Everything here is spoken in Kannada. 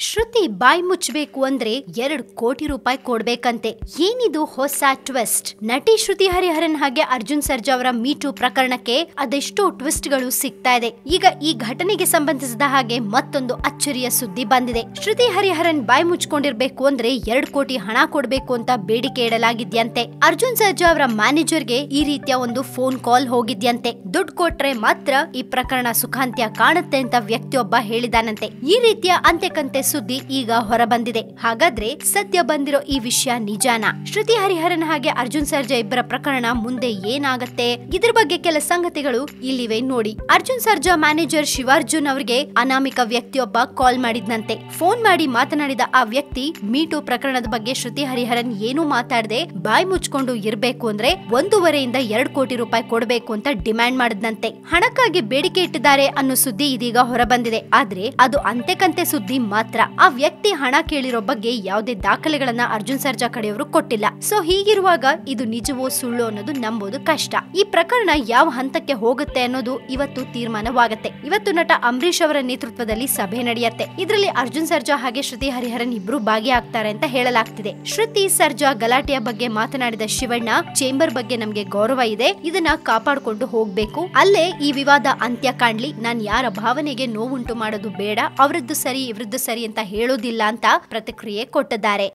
ಶ್ರುತಿ ಬಾಯ್ ಮುಚ್ಚಬೇಕು ಅಂದ್ರೆ 2 ಕೋಟಿ ರೂಪಾಯಿ ಕೊಡ್ಬೇಕಂತೆ. ಏನಿದು ಹೊಸ ಟ್ವಿಸ್ಟ್? ನಟಿ ಶ್ರುತಿ ಹರಿಹರನ್ ಹಾಗೆ ಅರ್ಜುನ್ ಸರ್ಜಾ ಅವರ ಮೀಟು ಪ್ರಕರಣಕ್ಕೆ ಅದೆಷ್ಟೋ ಟ್ವಿಸ್ಟ್ ಗಳು ಸಿಗ್ತಾ ಇದೆ. ಈಗ ಈ ಘಟನೆಗೆ ಸಂಬಂಧಿಸಿದ ಹಾಗೆ ಮತ್ತೊಂದು ಅಚ್ಚರಿಯ ಸುದ್ದಿ ಬಂದಿದೆ. ಶ್ರುತಿ ಹರಿಹರನ್ ಬಾಯ್ ಮುಚ್ಕೊಂಡಿರ್ಬೇಕು ಅಂದ್ರೆ 2 ಕೋಟಿ ಹಣ ಕೊಡ್ಬೇಕು ಅಂತ ಬೇಡಿಕೆ ಇಡಲಾಗಿದ್ಯಂತೆ. ಅರ್ಜುನ್ ಸರ್ಜಾ ಅವರ ಮ್ಯಾನೇಜರ್ಗೆ ಈ ರೀತಿಯ ಒಂದು ಫೋನ್ ಕಾಲ್ ಹೋಗಿದ್ಯಂತೆ. ದುಡ್ಡು ಕೊಟ್ರೆ ಮಾತ್ರ ಈ ಪ್ರಕರಣ ಸುಖಾಂತ್ಯ ಕಾಣುತ್ತೆ ಅಂತ ವ್ಯಕ್ತಿಯೊಬ್ಬ ಹೇಳಿದಾನಂತೆ. ಈ ರೀತಿಯ ಅಂತ್ಯಕಂತೆ ಸುದ್ದಿ ಈಗ ಹೊರಬಂದಿದೆ. ಹಾಗಾದ್ರೆ ಸದ್ಯ ಬಂದಿರೋ ಈ ವಿಷಯ ನಿಜಾನಾ? ಶ್ರುತಿ ಹರಿಹರನ್ ಹಾಗೆ ಅರ್ಜುನ್ ಸರ್ಜಾ ಇಬ್ಬರ ಪ್ರಕರಣ ಮುಂದೆ ಏನಾಗತ್ತೆ, ಇದ್ರ ಬಗ್ಗೆ ಕೆಲ ಸಂಗತಿಗಳು ಇಲ್ಲಿವೆ ನೋಡಿ. ಅರ್ಜುನ್ ಸರ್ಜಾ ಮ್ಯಾನೇಜರ್ ಶಿವಾರ್ಜುನ್ ಅವರಿಗೆ ಅನಾಮಿಕ ವ್ಯಕ್ತಿಯೊಬ್ಬ ಕಾಲ್ ಮಾಡಿದ್ನಂತೆ. ಫೋನ್ ಮಾಡಿ ಮಾತನಾಡಿದ ಆ ವ್ಯಕ್ತಿ ಮೀಟು ಪ್ರಕರಣದ ಬಗ್ಗೆ ಶ್ರುತಿ ಹರಿಹರನ್ ಏನು ಮಾತಾಡದೆ ಬಾಯ್ ಮುಚ್ಕೊಂಡು ಇರ್ಬೇಕು ಅಂದ್ರೆ 1.5 ಇಂದ 2 ಕೋಟಿ ರೂಪಾಯಿ ಕೊಡಬೇಕು ಅಂತ ಡಿಮ್ಯಾಂಡ್ ಮಾಡಿದ್ನಂತೆ. ಹಣಕ್ಕಾಗಿ ಬೇಡಿಕೆ ಇಟ್ಟಿದ್ದಾರೆ ಅನ್ನೋ ಸುದ್ದಿ ಇದೀಗ ಹೊರಬಂದಿದೆ. ಆದ್ರೆ ಅದು ಅಂತೆಕಂತೆ ಸುದ್ದಿ ಮಾತ್ರ. ಆ ವ್ಯಕ್ತಿ ಹಣ ಕೇಳಿರೋ ಬಗ್ಗೆ ಯಾವುದೇ ದಾಖಲೆಗಳನ್ನ ಅರ್ಜುನ್ ಸರ್ಜಾ ಕಡೆಯವರು ಕೊಟ್ಟಿಲ್ಲ. ಸೊ ಹೀಗಿರುವಾಗ ಇದು ನಿಜವೋ ಸುಳ್ಳು ಅನ್ನೋದು ನಂಬೋದು ಕಷ್ಟ. ಈ ಪ್ರಕರಣ ಯಾವ ಹಂತಕ್ಕೆ ಹೋಗುತ್ತೆ ಅನ್ನೋದು ಇವತ್ತು ತೀರ್ಮಾನವಾಗುತ್ತೆ. ಇವತ್ತು ನಟ ಅಂಬರೀಶ್ ಅವರ ನೇತೃತ್ವದಲ್ಲಿ ಸಭೆ ನಡೆಯುತ್ತೆ. ಇದರಲ್ಲಿ ಅರ್ಜುನ್ ಸರ್ಜಾ ಹಾಗೆ ಶ್ರುತಿ ಹರಿಹರನ್ ಇಬ್ರು ಭಾಗಿಯಾಗ್ತಾರೆ ಅಂತ ಹೇಳಲಾಗ್ತಿದೆ. ಶ್ರುತಿ ಸರ್ಜಾ ಗಲಾಟೆಯ ಬಗ್ಗೆ ಮಾತನಾಡಿದ ಶಿವಣ್ಣ, ಚೇಂಬರ್ ಬಗ್ಗೆ ನಮ್ಗೆ ಗೌರವ ಇದೆ, ಇದನ್ನ ಕಾಪಾಡಿಕೊಂಡು ಹೋಗ್ಬೇಕು, ಅಲ್ಲೇ ಈ ವಿವಾದ ಅಂತ್ಯ ಕಾಣ್ಲಿ, ನಾನ್ ಯಾರ ಭಾವನೆಗೆ ನೋವುಂಟು ಮಾಡೋದು ಬೇಡ, ಅವರದ್ದು ಸರಿ ಇವರದ್ದು ಸರಿ ಅಂತ ಹೇಳೋದಿಲ್ಲ ಅಂತ ಪ್ರತಿಕ್ರಿಯೆ ಕೊಟ್ಟಿದ್ದಾರೆ.